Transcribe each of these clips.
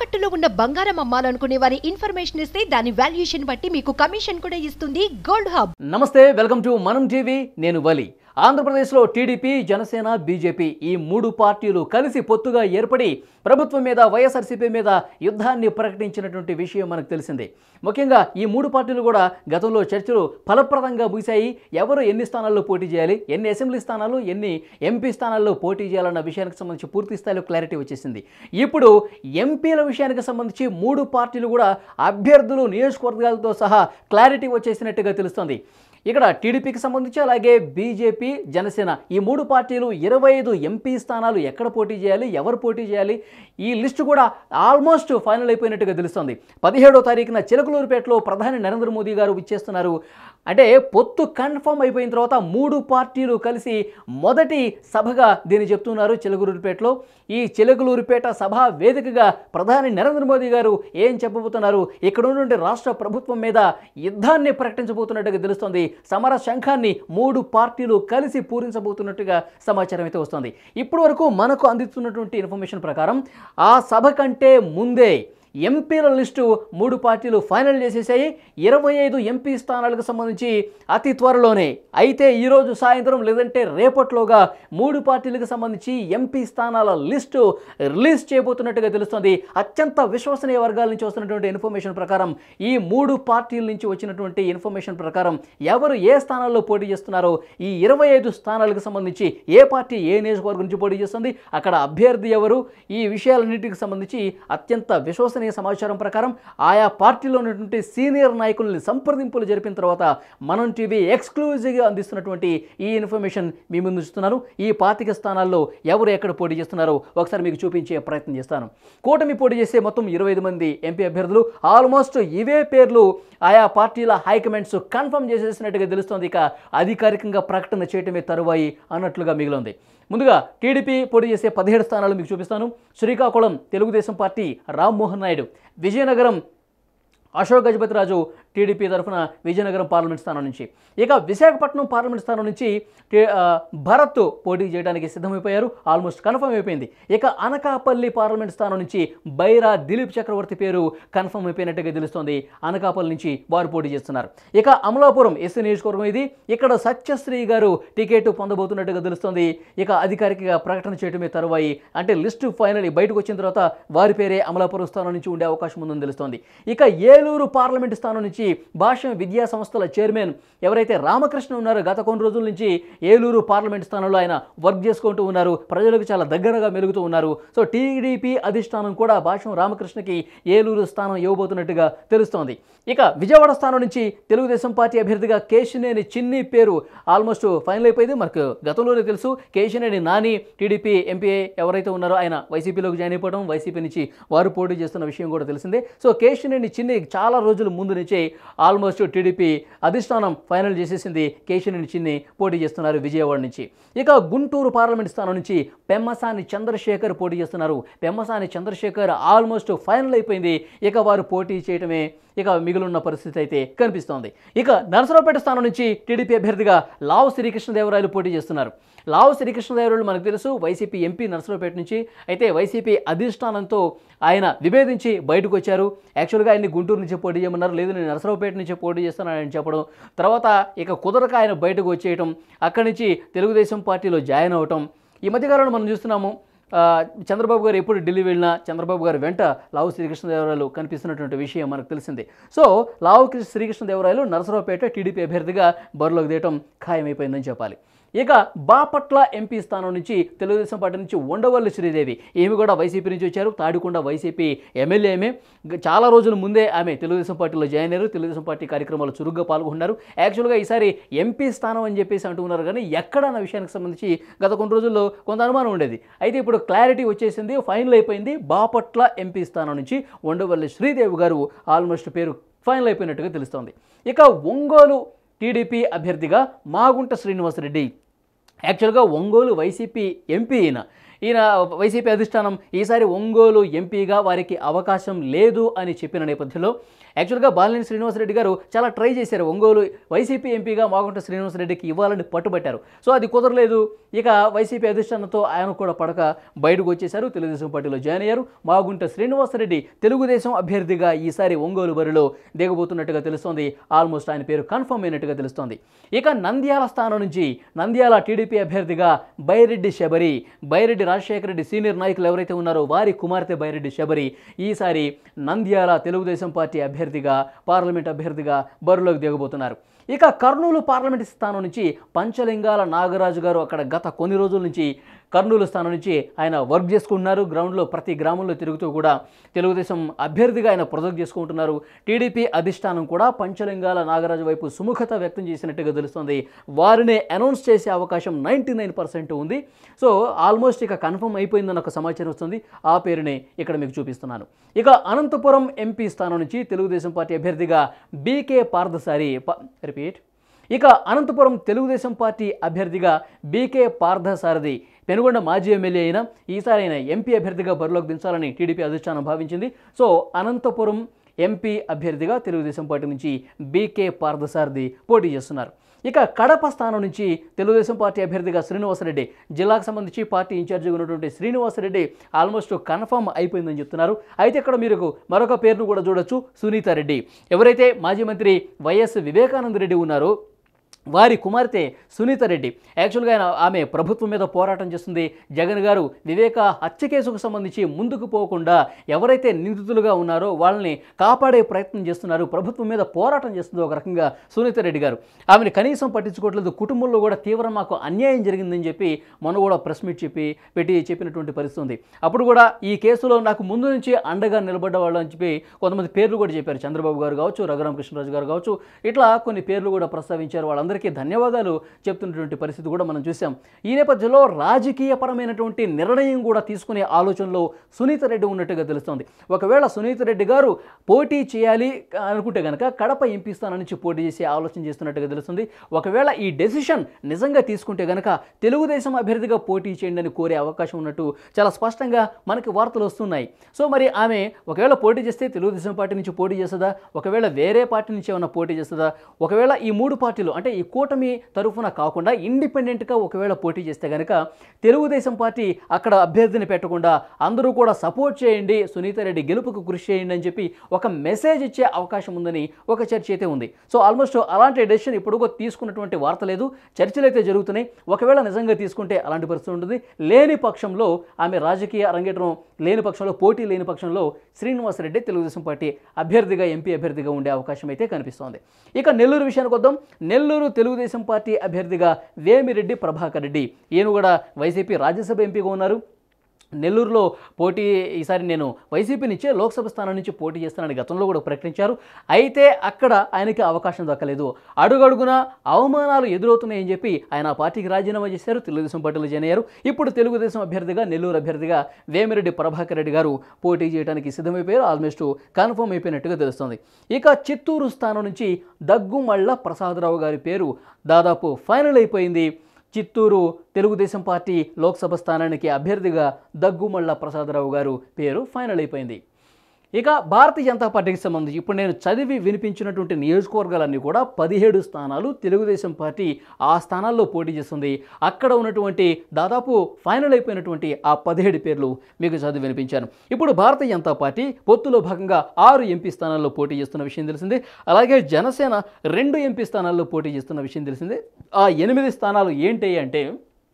తాకట్టులో ఉన్న బంగారం అమ్మాలనుకునే వారి ఇన్ఫర్మేషన్ ఇస్తే దాని వాల్యుయేషన్ బట్టి మీకు కమిషన్ కూడా ఇస్తుంది గోల్డ్ హబ్. నమస్తే, వెల్కమ్ టు మనం టీవీ. నేను వలి. ఆంధ్రప్రదేశ్లో టీడీపీ, జనసేన, బీజేపీ ఈ మూడు పార్టీలు కలిసి పొత్తుగా ఏర్పడి ప్రభుత్వం మీద, వైఎస్ఆర్సీపీ మీద యుద్ధాన్ని ప్రకటించినటువంటి విషయం మనకు తెలిసిందే. ముఖ్యంగా ఈ మూడు పార్టీలు కూడా గతంలో చర్చలు ఫలప్రదంగా ముగిశాయి. ఎవరు ఎన్ని స్థానాల్లో పోటీ చేయాలి, ఎన్ని అసెంబ్లీ స్థానాలు, ఎన్ని ఎంపీ స్థానాల్లో పోటీ చేయాలన్న విషయానికి సంబంధించి పూర్తి స్థాయిలో క్లారిటీ వచ్చేసింది. ఇప్పుడు ఎంపీల విషయానికి సంబంధించి మూడు పార్టీలు కూడా అభ్యర్థులు, నియోజకవర్గాలతో సహా క్లారిటీ వచ్చేసినట్టుగా తెలుస్తోంది. ఇక్కడ టీడీపీకి సంబంధించి అలాగే బీజేపీ, జనసేన ఈ మూడు పార్టీలు 25 ఎంపీ స్థానాలు ఎక్కడ పోటీ చేయాలి, ఎవరు పోటీ చేయాలి, ఈ లిస్టు కూడా ఆల్మోస్ట్ ఫైనల్ అయిపోయినట్టుగా తెలుస్తోంది. 17వ తారీఖున చిలకలూరుపేటలో ప్రధాని నరేంద్ర మోదీ గారు ఇచ్చేస్తున్నారు. అంటే పొత్తు కన్ఫర్మ్ అయిపోయిన తర్వాత మూడు పార్టీలు కలిసి మొదటి సభగా దీన్ని చెప్తున్నారు చిలకలూరుపేటలో. ఈ చిలకలూరుపేట సభ వేదికగా ప్రధాని నరేంద్ర మోదీ గారు ఏం చెప్పబోతున్నారు, ఇక్కడ ఉన్నటువంటి రాష్ట్ర ప్రభుత్వం మీద యుద్ధాన్ని ప్రకటించబోతున్నట్టుగా తెలుస్తోంది. సమర శంఖాన్ని మూడు పార్టీలు కలిసి పూరించబోతున్నట్టుగా సమాచారం అయితే వస్తుంది. ఇప్పటి వరకు మనకు అందిస్తున్నటువంటి ఇన్ఫర్మేషన్ ప్రకారం ఆ సభ కంటే ముందే ఎంపీల లిస్టు మూడు పార్టీలు ఫైనల్ చేసేసాయి. 25 ఎంపీ స్థానాలకు సంబంధించి అతి త్వరలోనే, అయితే ఈరోజు సాయంత్రం లేదంటే రేపట్లోగా మూడు పార్టీలకు సంబంధించి ఎంపీ స్థానాల లిస్టు రిలీజ్ చేయబోతున్నట్టుగా తెలుస్తుంది. అత్యంత విశ్వసనీయ వర్గాల నుంచి వస్తున్నటువంటి ఇన్ఫర్మేషన్ ప్రకారం, ఈ మూడు పార్టీల నుంచి వచ్చినటువంటి ఇన్ఫర్మేషన్ ప్రకారం ఎవరు ఏ స్థానాల్లో పోటీ చేస్తున్నారో, ఈ 25 స్థానాలకు సంబంధించి ఏ పార్టీ ఏ నియోజకవర్గం నుంచి పోటీ చేస్తుంది, అక్కడ అభ్యర్థి ఎవరు, ఈ విషయాలన్నిటికి సంబంధించి అత్యంత విశ్వసనీయ సమాచారం ప్రకారం ఆయా పార్టీలో ఉన్నటువంటి సీనియర్ నాయకుల్ని సంప్రదింపులు జరిపిన తర్వాత మనం టీవీ ఎక్స్క్లూజివ్గా అందిస్తున్నటువంటి ఈ ఇన్ఫర్మేషన్ మీ ముందు ఉంచుతున్నాను. ఈ 25 స్థానాల్లో ఎవరు ఎక్కడ పోటీ చేస్తున్నారో ఒకసారి మీకు చూపించే ప్రయత్నం చేస్తాను. కూటమి పోటీ చేసే మొత్తం 25 మంది ఎంపీ అభ్యర్థులు, ఆల్మోస్ట్ ఇవే పేర్లు ఆయా పార్టీల హైకమాండ్స్ కన్ఫర్మ్ చేసేసినట్టుగా తెలుస్తోంది. ఇక అధికారికంగా ప్రకటన చేయటమే తరువాయి అన్నట్లుగా మిగిలింది. ముందుగా టీడీపీ పోటీ చేసే 17 స్థానాలు మీకు చూపిస్తాను. శ్రీకాకుళం తెలుగుదేశం పార్టీ రామ్మోహన్ నాయుడు, విజయనగరం అశోక్ గజపతిరాజు టీడీపీ తరఫున విజయనగరం పార్లమెంట్ స్థానం నుంచి, ఇక విశాఖపట్నం పార్లమెంట్ స్థానం నుంచి భరత్ పోటీ చేయడానికి సిద్ధమైపోయారు, ఆల్మోస్ట్ కన్ఫర్మ్ అయిపోయింది. ఇక అనకాపల్లి పార్లమెంట్ స్థానం నుంచి బైరా దిలీప్ చక్రవర్తి పేరు కన్ఫర్మ్ అయిపోయినట్టుగా తెలుస్తోంది. అనకాపల్లి నుంచి వారు పోటీ చేస్తున్నారు. ఇక అమలాపురం ఎస్సీ నియోజకవర్గం ఇది, ఇక్కడ సత్యశ్రీ గారు టికెట్ పొందబోతున్నట్టుగా తెలుస్తోంది. ఇక అధికారికంగా ప్రకటన చేయడమే తరువాయి, అంటే లిస్టు ఫైనల్ బయటకు వచ్చిన తర్వాత వారి పేరే అమలాపురం స్థానం నుంచి ఉండే అవకాశం ఉందని తెలుస్తోంది. ఇక ఏలూరు పార్లమెంటు స్థానం నుంచి భాష విద్యా సంస్థల చైర్మన్ ఎవరైతే రామకృష్ణ ఉన్నారో, గత కొన్ని రోజుల నుంచి ఏలూరు పార్లమెంట్ స్థానంలో ఆయన వర్క్ చేసుకుంటూ ఉన్నారు, ప్రజలకు చాలా దగ్గరగా మెలుగుతూ ఉన్నారు. సో టీడీపీ అధిష్టానం కూడా భాషం రామకృష్ణకి ఏలూరు స్థానం ఇవ్వబోతున్నట్టుగా తెలుస్తోంది. ఇక విజయవాడ స్థానం నుంచి తెలుగుదేశం పార్టీ అభ్యర్థిగా కేశినేని చిన్ని పేరు ఆల్మోస్ట్ ఫైనల్ అయిపోయింది. మనకు గతంలోనే తెలుసు, కేశినేని నాని టీడీపీ ఎంపీ ఎవరైతే ఉన్నారో ఆయన వైసీపీలోకి జాయిన్ అయిపోవడం, వైసీపీ నుంచి వారు పోటీ చేస్తున్న విషయం కూడా తెలిసిందే. సో కేశినేని చిన్ని చాలా రోజుల ముందు నుంచే ఆల్మోస్ట్ టీడీపీ అధిష్టానం ఫైనల్ చేసేసింది. కేశినేని చిన్ని పోటీ చేస్తున్నారు విజయవాడ నుంచి. ఇక గుంటూరు పార్లమెంట్ స్థానం నుంచి పెమ్మసాని చంద్రశేఖర్ పోటీ చేస్తున్నారు. పెమ్మసాని చంద్రశేఖర్ ఆల్మోస్ట్ ఫైనల్ అయిపోయింది. ఇక వారు పోటీ చేయటమే ఇక మిగిలిన పరిస్థితి అయితే కనిపిస్తోంది. ఇక నరసరావుపేట స్థానం నుంచి టీడీపీ అభ్యర్థిగా లావు శ్రీకృష్ణదేవరాయలు పోటీ చేస్తున్నారు. లావు శ్రీకృష్ణదేవరాయలు మనకు తెలుసు వైసీపీ ఎంపీ నరసరావుపేట నుంచి. అయితే వైసీపీ అధిష్టానంతో ఆయన విభేదించి బయటకు వచ్చారు. యాక్చువల్గా ఆయన్ని గుంటూరు నుంచి పోటీ చేయమన్నారు, లేదు నేను నరసరావుపేట నుంచి పోటీ చేస్తానని చెప్పడం, తర్వాత ఇక కుదరక ఆయన బయటకు వచ్చేయటం, అక్కడి నుంచి తెలుగుదేశం పార్టీలో జాయిన్ అవ్వటం. ఈ మధ్యకాలంలో మనం చూస్తున్నాము, చంద్రబాబు గారు ఎప్పుడు ఢిల్లీ వెళ్ళినా చంద్రబాబు గారు వెంట లావు శ్రీకృష్ణదేవరాయలు కనిపిస్తున్నటువంటి విషయం మనకు తెలిసిందే. సో లావు శ్రీకృష్ణదేవరాయలు నరసరావుపేట టీడీపీ అభ్యర్థిగా బరిలోకి దిగటం ఖాయమైపోయిందని చెప్పాలి. ఇక బాపట్ల ఎంపీ స్థానం నుంచి తెలుగుదేశం పార్టీ నుంచి ఉండవల్లి శ్రీదేవి, ఈమె కూడా వైసీపీ నుంచి వచ్చారు. Tadikonda YCP MLA. చాలా రోజుల ముందే ఆమె తెలుగుదేశం పార్టీలో జాయిన్ అయ్యారు, తెలుగుదేశం పార్టీ కార్యక్రమాలు చురుగ్గా పాల్గొన్నారు. యాక్చువల్గా ఈసారి ఎంపీ స్థానం అని చెప్పేసి అంటున్నారు, కానీ ఎక్కడన్న విషయానికి సంబంధించి గత కొన్ని రోజుల్లో కొంత అనుమానం ఉండేది. అయితే ఇప్పుడు క్లారిటీ వచ్చేసింది, ఫైనల్ అయిపోయింది. బాపట్ల ఎంపీ స్థానం నుంచి ఉండవల్లి శ్రీదేవి గారు ఆల్మోస్ట్ పేరు ఫైనల్ అయిపోయినట్టుగా తెలుస్తోంది. ఇక ఒంగోలు టీడీపీ అభ్యర్థిగా మాగుంట శ్రీనివాసరెడ్డి, యాక్చువల్గా ఒంగోలు వైసీపీ ఎంపీ అయిన ఈయన వైసీపీ అధిష్టానం ఈసారి ఒంగోలు ఎంపీగా వారికి అవకాశం లేదు అని చెప్పిన నేపథ్యంలో యాక్చువల్గా బాలినేని శ్రీనివాసరెడ్డి గారు చాలా ట్రై చేశారు. ఒంగోలు వైసీపీ ఎంపీగా మాగుంట శ్రీనివాసరెడ్డికి ఇవ్వాలని పట్టుబట్టారు. సో అది కుదరలేదు. ఇక వైసీపీ అధిష్టానంతో ఆయన కూడా పడక బయటకు వచ్చేశారు. తెలుగుదేశం పార్టీలో జాయిన్ అయ్యారు. మాగుంట శ్రీనివాసరెడ్డి తెలుగుదేశం అభ్యర్థిగా ఈసారి ఒంగోలు బరిలో దిగబోతున్నట్టుగా తెలుస్తోంది. ఆల్మోస్ట్ ఆయన పేరు కన్ఫర్మ్ అయినట్టుగా తెలుస్తోంది. ఇక నంద్యాల స్థానం నుంచి నంద్యాల టీడీపీ అభ్యర్థిగా బైరెడ్డి శబరి, బైరెడ్డి రాజశేఖర రెడ్డి సీనియర్ నాయకులు ఎవరైతే ఉన్నారో వారి కుమార్తె బైరెడ్డి శబరి ఈసారి నంద్యాల తెలుగుదేశం పార్టీ అభ్యర్థిగా, పార్లమెంట్ అభ్యర్థిగా బరిలోకి దిగబోతున్నారు. ఇక కర్నూలు పార్లమెంట్ స్థానం నుంచి పంచలింగాల నాగరాజు గారు అక్కడ గత కొన్ని రోజుల నుంచి కర్నూలు స్థానం నుంచి ఆయన వర్క్ చేసుకుంటున్నారు. గ్రౌండ్లో ప్రతి గ్రామంలో తిరుగుతూ కూడా తెలుగుదేశం అభ్యర్థిగా ఆయన ప్రొజెక్ట్ చేసుకుంటున్నారు. టీడీపీ అధిష్టానం కూడా పంచలింగాల నాగరాజు వైపు సుముఖత వ్యక్తం చేసినట్టుగా తెలుస్తుంది. వారినే అనౌన్స్ చేసే అవకాశం 99% ఉంది. సో ఆల్మోస్ట్ ఇక కన్ఫర్మ్ అయిపోయిందని ఒక సమాచారం వస్తుంది. ఆ పేరునే ఇక్కడ మీకు చూపిస్తున్నాను. ఇక అనంతపురం ఎంపీ స్థానం నుంచి తెలుగుదేశం పార్టీ అభ్యర్థిగా బీకే పార్థసారి ఇక అనంతపురం తెలుగుదేశం పార్టీ అభ్యర్థిగా బీకే పార్థసారథి పెనుగొండ మాజీ ఎమ్మెల్యే అయిన ఈసారి ఆయన ఎంపీ అభ్యర్థిగా బరిలోకి దించాలని టీడీపీ అధిష్టానం భావించింది. సో అనంతపురం ఎంపీ అభ్యర్థిగా తెలుగుదేశం పార్టీ నుంచి బీకే పార్థసారథి పోటీ చేస్తున్నారు. ఇక కడప స్థానం నుంచి తెలుగుదేశం పార్టీ అభ్యర్థిగా శ్రీనివాసరెడ్డి, జిల్లాకు సంబంధించి పార్టీ ఇన్ఛార్జిగా ఉన్నటువంటి శ్రీనివాసరెడ్డి ఆల్మోస్ట్ కన్ఫర్మ్ అయిపోయిందని చెప్తున్నారు. అయితే ఇక్కడ మీరు మరొక పేరును కూడా చూడొచ్చు, సునీతారెడ్డి. ఎవరైతే మాజీ మంత్రి వైఎస్ వివేకానంద రెడ్డి ఉన్నారో వారి కుమార్తె సునీతారెడ్డి. యాక్చువల్గా ఆమె ప్రభుత్వం మీద పోరాటం చేస్తుంది. జగన్ గారు వివేక హత్య కేసుకు సంబంధించి ముందుకు పోకుండా ఎవరైతే నిందితులుగా ఉన్నారో వాళ్ళని కాపాడే ప్రయత్నం చేస్తున్నారు. ప్రభుత్వం మీద పోరాటం చేస్తుంది ఒక రకంగా సునీతారెడ్డి గారు. ఆమెను కనీసం పట్టించుకోవట్లేదు. కుటుంబంలో కూడా తీవ్రం మాకు అన్యాయం జరిగిందని చెప్పి మొన్న కూడా ప్రెస్ మీట్ చెప్పినటువంటి పరిస్థితి ఉంది. అప్పుడు కూడా ఈ కేసులో నాకు ముందు నుంచి అండగా నిలబడ్డ వాళ్ళు అని చెప్పి కొంతమంది పేర్లు కూడా చెప్పారు. చంద్రబాబు గారు కావచ్చు, రఘురామకృష్ణరాజు గారు కావచ్చు, ఇట్లా కొన్ని పేర్లు కూడా ప్రస్తావించారు. వాళ్ళందరూ ధన్యవాదాలు చెప్తున్నటువంటి పరిస్థితి కూడా మనం చూసాం. ఈ నేపథ్యంలో రాజకీయపరమైనటువంటి నిర్ణయం కూడా తీసుకునే ఆలోచనలో సునీతారెడ్డి ఉన్నట్టుగా తెలుస్తోంది. ఒకవేళ సునీతారెడ్డి గారు పోటీ చేయాలి అనుకుంటే కనుక కడప ఎంపీ స్థానం నుంచి పోటీ చేసే ఆలోచన చేస్తున్నట్టుగా తెలుస్తుంది. ఒకవేళ ఈ డెసిషన్ నిజంగా తీసుకుంటే కనుక తెలుగుదేశం అభ్యర్థిగా పోటీ చేయండి అని కోరే అవకాశం ఉన్నట్టు చాలా స్పష్టంగా మనకి వార్తలు వస్తున్నాయి. సో మరి ఆమె ఒకవేళ పోటీ చేస్తే తెలుగుదేశం పార్టీ నుంచి పోటీ చేస్తుందా, ఒకవేళ వేరే పార్టీ నుంచి ఏమైనా పోటీ చేస్తుందా, ఒకవేళ ఈ మూడు పార్టీలు అంటే ఈ కూటమి తరఫున కాకుండా ఇండిపెండెంట్గా ఒకవేళ పోటీ చేస్తే కనుక తెలుగుదేశం పార్టీ అక్కడ అభ్యర్థిని పెట్టకుండా అందరూ కూడా సపోర్ట్ చేయండి, సునీతారెడ్డి గెలుపుకు కృషి చేయండి అని చెప్పి ఒక మెసేజ్ ఇచ్చే అవకాశం ఉందని ఒక చర్చ అయితే ఉంది. సో ఆల్మోస్ట్ అలాంటి డెసిషన్ ఇప్పుడు తీసుకున్నటువంటి వార్త లేదు, చర్చలు అయితే జరుగుతున్నాయి. ఒకవేళ నిజంగా తీసుకుంటే అలాంటి పరిస్థితి ఉంటుంది. లేని పక్షంలో ఆమె రాజకీయ అరంగేట్రం లేని పక్షంలో, పోటీ లేని పక్షంలో శ్రీనివాసరెడ్డి తెలుగుదేశం పార్టీ అభ్యర్థిగా, ఎంపీ అభ్యర్థిగా ఉండే అవకాశం అయితే కనిపిస్తోంది. ఇక నెల్లూరు విషయానికి వద్దాం. నెల్లూరు తెలుగుదేశం పార్టీ అభ్యర్థిగా వేమిరెడ్డి ప్రభాకర్ రెడ్డి, ఈయన కూడా వైసీపీ రాజ్యసభ ఎంపీగా ఉన్నారు. నెల్లూరులో పోటీ ఈసారి నేను వైసీపీ నుంచే లోక్సభ స్థానం నుంచి పోటీ చేస్తానని గతంలో కూడా ప్రకటించారు. అయితే అక్కడ ఆయనకి అవకాశం దక్కలేదు. అడుగడుగున అవమానాలు ఎదురవుతున్నాయని చెప్పి ఆయన ఆ పార్టీకి రాజీనామా చేశారు. తెలుగుదేశం పార్టీలో జాయిన్ అయ్యారు. ఇప్పుడు తెలుగుదేశం అభ్యర్థిగా, నెల్లూరు అభ్యర్థిగా వేమిరెడ్డి ప్రభాకర్ రెడ్డి గారు పోటీ చేయడానికి సిద్ధమైపోయారు. ఆల్మోస్ట్ కన్ఫర్మ్ అయిపోయినట్టుగా తెలుస్తుంది. ఇక చిత్తూరు స్థానం నుంచి దగ్గుమళ్ళ ప్రసాదరావు గారి పేరు దాదాపు ఫైనల్ అయిపోయింది. చిత్తూరు తెలుగుదేశం పార్టీ లోక్సభ స్థానానికి అభ్యర్థిగా దగ్గుమళ్ళ ప్రసాదరావు గారు పేరు ఫైనల్ అయిపోయింది. ఇక భారతీయ జనతా పార్టీకి సంబంధించి ఇప్పుడు నేను చదివి వినిపించినటువంటి నియోజకవర్గాలన్నీ కూడా 17 స్థానాలు తెలుగుదేశం పార్టీ ఆ స్థానాల్లో పోటీ చేస్తుంది. అక్కడ ఉన్నటువంటి దాదాపు ఫైనల్ అయిపోయినటువంటి ఆ 17 పేర్లు మీకు చదివి వినిపించాను. ఇప్పుడు భారతీయ జనతా పార్టీ పొత్తులో భాగంగా 6 ఎంపీ స్థానాల్లో పోటీ చేస్తున్న విషయం తెలిసిందే. అలాగే జనసేన 2 ఎంపీ స్థానాల్లో పోటీ చేస్తున్న విషయం తెలిసిందే. ఆ 8 స్థానాలు ఏంటి అంటే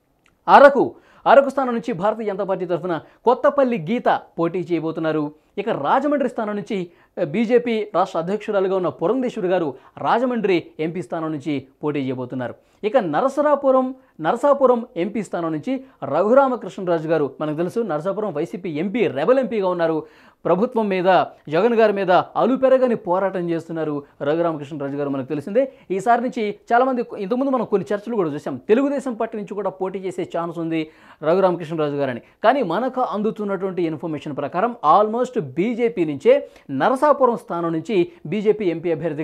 అరకు స్థానం నుంచి భారతీయ జనతా పార్టీ తరఫున కొత్తపల్లి గీత పోటీ చేయబోతున్నారు. ఇక రాజమండ్రి స్థానం నుంచి బీజేపీ రాష్ట్ర అధ్యక్షురాలుగా ఉన్న పురంధేశ్వరి గారు రాజమండ్రి ఎంపీ స్థానం నుంచి పోటీ చేయబోతున్నారు. ఇక నరసాపురం ఎంపీ స్థానం నుంచి రఘురామకృష్ణరాజు గారు, మనకు తెలుసు నరసాపురం వైసీపీ ఎంపీ, రెబల్ ఎంపీగా ఉన్నారు. ప్రభుత్వం మీద, జగన్ గారి మీద అలుపెరగని పోరాటం చేస్తున్నారు రఘురామకృష్ణరాజు గారు, మనకు తెలిసిందే. ఈసారి నుంచి చాలామంది, ఇంతకుముందు మనం కొన్ని చర్చలు కూడా చూసాం, తెలుగుదేశం పార్టీ నుంచి కూడా పోటీ చేసే ఛాన్స్ ఉంది రఘురామకృష్ణరాజు గారని. కానీ మనకు అందుతున్నటువంటి ఇన్ఫర్మేషన్ ప్రకారం ఆల్మోస్ట్ బీజేపీ నుంచే నరసాపురం స్థానం నుంచి బీజేపీ ఎంపీ అభ్యర్థిగా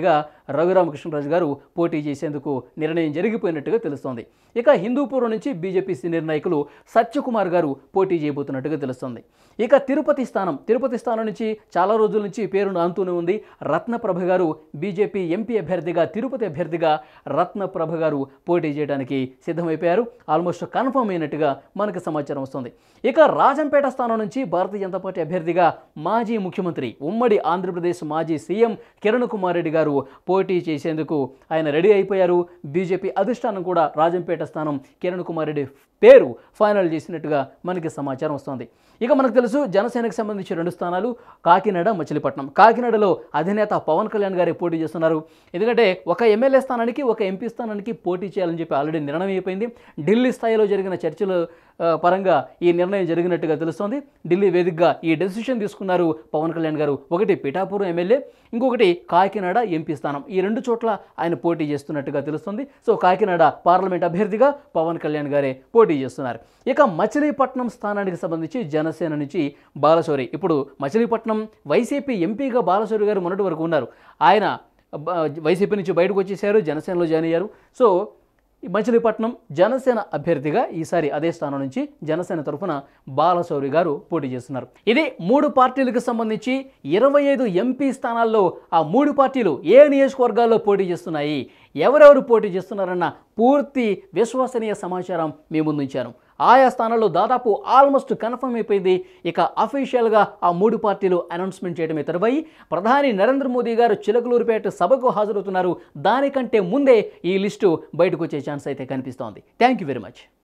రఘురామకృష్ణరాజు గారు పోటీ చేసేందుకు నిర్ణయం జరిగిపోయినట్టుగా తెలుస్తోంది. ఇక హిందూపురం నుంచి బీజేపీ సీనియర్ నాయకులు సత్యకుమార్ గారు పోటీ చేయబోతున్నట్టుగా తెలుస్తోంది. ఇక తిరుపతి స్థానం నుంచి చాలా రోజుల నుంచి పేరును అంతూనే ఉంది. రత్నప్రభ గారు బీజేపీ ఎంపీ అభ్యర్థిగా, తిరుపతి అభ్యర్థిగా రత్నప్రభ గారు పోటీ చేయడానికి సిద్ధమైపోయారు. ఆల్మోస్ట్ కన్ఫర్మ్ అయినట్టుగా మనకు సమాచారం వస్తుంది. ఇక రాజంపేట స్థానం నుంచి భారతీయ జనతా పార్టీ అభ్యర్థిగా మాజీ ముఖ్యమంత్రి, ఉమ్మడి ఆంధ్రప్రదేశ్ మాజీ సీఎం కిరణ్ కుమార్ రెడ్డి గారు పోటీ చేసేందుకు ఆయన రెడీ అయిపోయారు. బీజేపీ అధిష్టానం కూడా రాజంపేట స్థానం కిరణ్ కుమార్ రెడ్డి పేరు ఫైనల్ చేసినట్టుగా మనకి సమాచారం వస్తుంది. ఇక మనకు తెలుసు జనసేనకు సంబంధించి 2 స్థానాలు కాకినాడ, మచిలీపట్నం. కాకినాడలో అధినేత పవన్ కళ్యాణ్ గారే పోటీ చేస్తున్నారు. ఎందుకంటే ఒక ఎమ్మెల్యే స్థానానికి, ఒక ఎంపీ స్థానానికి పోటీ చేయాలని చెప్పి ఆల్రెడీ నిర్ణయం అయిపోయింది. ఢిల్లీ స్థాయిలో జరిగిన చర్చలు పరంగా ఈ నిర్ణయం జరిగినట్టుగా తెలుస్తోంది. ఢిల్లీ వేదికగా ఈ డెసిషన్ తీసుకున్నారు పవన్ కళ్యాణ్ గారు. ఒకటి పిఠాపురం ఎమ్మెల్యే, ఇంకొకటి కాకినాడ ఎంపీ స్థానం. ఈ 2 చోట్ల ఆయన పోటీ చేస్తున్నట్టుగా తెలుస్తుంది. సో కాకినాడ పార్లమెంట్ అభ్యర్థిగా పవన్ కళ్యాణ్ గారే పోటీ చేస్తున్నారు. ఇక మచిలీపట్నం స్థానానికి సంబంధించి జనసేన నుంచి బాలశౌరి. ఇప్పుడు మచిలీపట్నం వైసీపీ ఎంపీగా బాలశౌరి గారు మొన్నటి వరకు ఉన్నారు. ఆయన వైసీపీ నుంచి బయటకు వచ్చేసారు, జనసేనలో జాయిన్ అయ్యారు. సో మచిలీపట్నం జనసేన అభ్యర్థిగా ఈసారి అదే స్థానం నుంచి జనసేన తరఫున బాలశౌరి గారు పోటీ చేస్తున్నారు. ఇది 3 పార్టీలకు సంబంధించి 25 ఎంపీ స్థానాల్లో ఆ 3 పార్టీలు ఏ నియోజకవర్గాల్లో పోటీ చేస్తున్నాయి, ఎవరెవరు పోటీ చేస్తున్నారన్న పూర్తి విశ్వసనీయ సమాచారం మీ ముందు ఉంచాను. ఆయా స్థానాల్లో దాదాపు ఆల్మోస్ట్ కన్ఫర్మ్ అయిపోయింది. ఇక అఫీషియల్గా ఆ 3 పార్టీలు అనౌన్స్మెంట్ చేయడమే తరువాయి ప్రధాని నరేంద్ర మోదీ గారు చిలకలూరిపేట సభకు హాజరవుతున్నారు. దానికంటే ముందే ఈ లిస్టు బయటకు వచ్చే ఛాన్స్ అయితే కనిపిస్తోంది. Thank you very much.